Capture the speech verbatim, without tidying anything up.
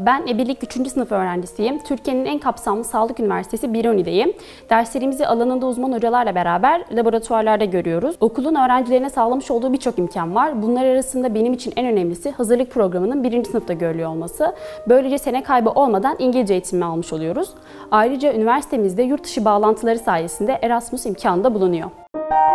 Ben Ebirlik üçüncü sınıf öğrencisiyim. Türkiye'nin en kapsamlı sağlık üniversitesi Biruni'deyim. Derslerimizi alanında uzman hocalarla beraber laboratuvarlarda görüyoruz. Okulun öğrencilerine sağlamış olduğu birçok imkan var. Bunlar arasında benim için en önemlisi hazırlık programının birinci sınıfta görülüyor olması. Böylece sene kaybı olmadan İngilizce eğitimi almış oluyoruz. Ayrıca üniversitemizde yurt dışı bağlantıları sayesinde Erasmus imkanı da bulunuyor.